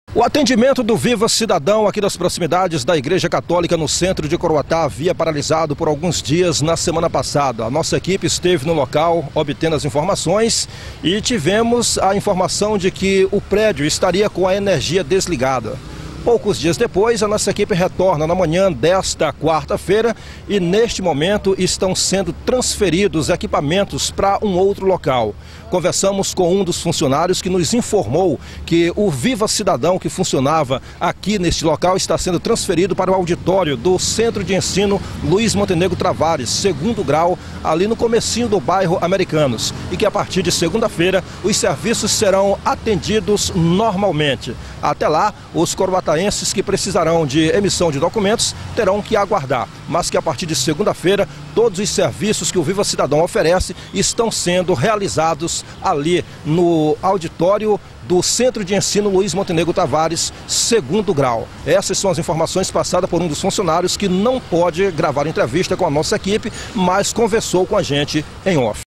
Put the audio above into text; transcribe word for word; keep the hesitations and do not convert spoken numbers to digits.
O atendimento do Viva Cidadão aqui das proximidades da Igreja Católica no centro de Coroatá havia paralisado por alguns dias na semana passada. A nossa equipe esteve no local obtendo as informações e tivemos a informação de que o prédio estaria com a energia desligada. Poucos dias depois, a nossa equipe retorna na manhã desta quarta-feira e neste momento estão sendo transferidos equipamentos para um outro local. Conversamos com um dos funcionários que nos informou que o Viva Cidadão que funcionava aqui neste local está sendo transferido para o auditório do Centro de Ensino Luiz Montenegro Tavares, segundo grau, ali no comecinho do bairro Americanos. E que a partir de segunda-feira os serviços serão atendidos normalmente. Até lá, os coroataenses que precisarão de emissão de documentos terão que aguardar. Mas que a partir de segunda-feira, todos os serviços que o Viva Cidadão oferece estão sendo realizados ali no auditório do Centro de Ensino Luiz Montenegro Tavares, segundo grau. Essas são as informações passadas por um dos funcionários que não pode gravar entrevista com a nossa equipe, mas conversou com a gente em off.